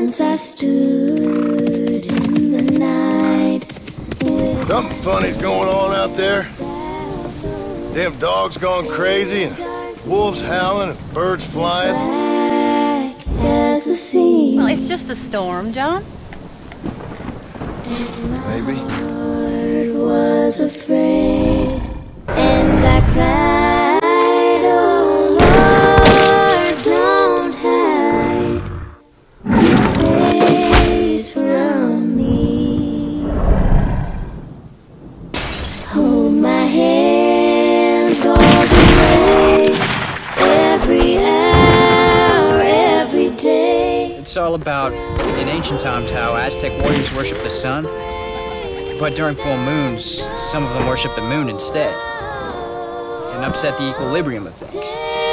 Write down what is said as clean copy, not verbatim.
Once I stood in the night. Something funny's going on out there. Damn dogs gone crazy, and wolves howling, and birds flying. Black as the sea. Well, it's just the storm, John. Maybe. Heart was afraid, and I cried, oh Lord, don't hide your face from me. Hold my hand all the way, every hour, every day. It's all about, in ancient times, how Aztec warriors worshiped the sun, but during full moons, some of them worship the moon instead, and upset the equilibrium of things.